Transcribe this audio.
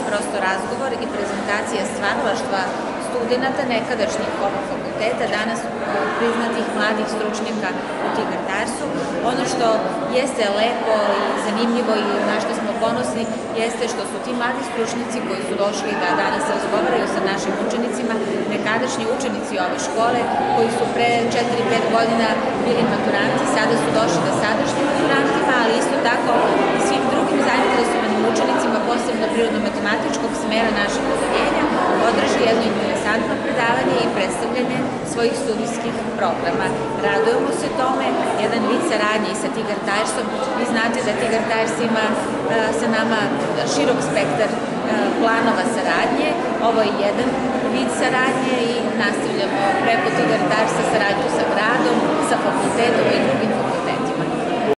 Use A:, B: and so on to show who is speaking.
A: prosto razgovor i prezentacija stvaralaštva studenta nekadašnjih ovog fakulteta, danas priznatih mladih stručnjaka u Tigar-Tarsu. Ono što jeste lepo i zanimljivo i na što smo ponosni jeste što su ti mladi stručnjaci koji su došli da danas razgovaraju sa našim učenicima, nekadašnji učenici ove škole koji su pre 4-5 godina bili maturanti, sada su došli da sadašnjim maturantima, ali isto tako i svim drugim zainteresovanim učenicima, posebno prirodno-matematičkog smera našeg odeljenja, održi jedno interesantno predavanje i predstavljanje svojih studijskih programa. Radujemo se tome, jedan vid saradnje i sa Tigar-Tarsom. Vi znate da Tigar-Tars ima sa nama širok spektar planova saradnje. Ovo je jedan vid saradnje i nastavljamo preko Tigar-Tarsa saradnju sa gradom, sa fakultetom i drugim